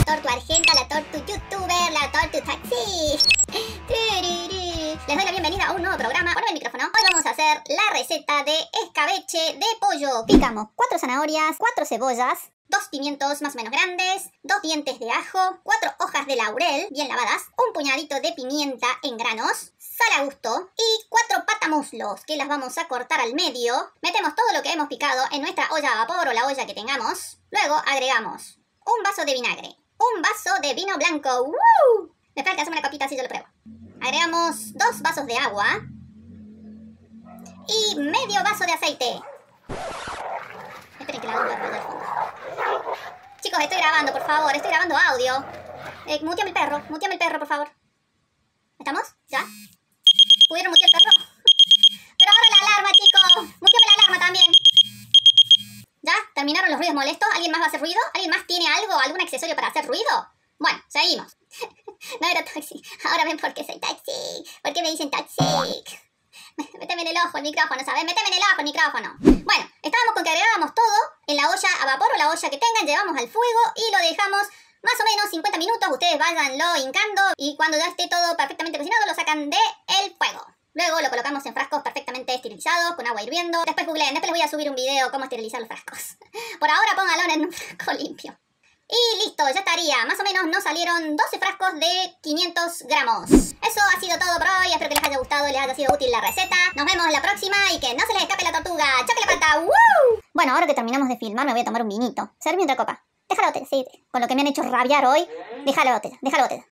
tortu argenta, la tortu youtuber, la tortu taxi. Les doy la bienvenida a un nuevo programa. Ponme el micrófono. Hoy vamos a hacer la receta de escabeche de pollo. Picamos 4 zanahorias, 4 cebollas, 2 pimientos más o menos grandes, 2 dientes de ajo, 4 hojas de laurel bien lavadas, un puñadito de pimienta en granos, sal a gusto y 4 patamuslos que las vamos a cortar al medio. Metemos todo lo que hemos picado en nuestra olla a vapor o la olla que tengamos. Luego agregamos un vaso de vinagre, un vaso de vino blanco. ¡Woo! Me falta hacerme una copita así yo lo pruebo. Agregamos 2 vasos de agua y medio vaso de aceite. Esperen que la hago de fondo. Chicos, estoy grabando, por favor, estoy grabando audio. Muteame el perro, por favor. ¿Estamos? ¿Ya? ¿Pudieron mutear el perro? Pero ahora la alarma, chicos. Muteame la alarma también. ¿Ya? ¿Terminaron los ruidos molestos? ¿Alguien más va a hacer ruido? ¿Alguien más tiene algo, algún accesorio para hacer ruido? Bueno, seguimos. No era taxi. Ahora ven por qué soy taxi. ¿Por qué me dicen taxi? Méteme en el ojo el micrófono, ¿sabes? Méteme en el ojo el micrófono. Bueno, estábamos con que agregábamos todo en la olla a vapor o la olla que tengan, llevamos al fuego y lo dejamos más o menos 50 minutos. Ustedes váyanlo hincando y cuando ya esté todo perfectamente cocinado lo sacan del fuego. Luego lo colocamos en frascos perfectamente esterilizados, con agua hirviendo. Después googleen, después les voy a subir un video cómo esterilizar los frascos. Por ahora pónganlo en un frasco limpio. Y listo, ya estaría. Más o menos nos salieron 12 frascos de 500 gramos. Eso ha sido todo por hoy. Espero que les haya gustado y les haya sido útil la receta. Nos vemos la próxima y que no se les escape la tortuga. ¡Choque la pata! ¡Woo! Bueno, ahora que terminamos de filmar me voy a tomar un vinito. Serví otra copa. Déjala botella, sí. Con lo que me han hecho rabiar hoy, déjala botella, déjala botella.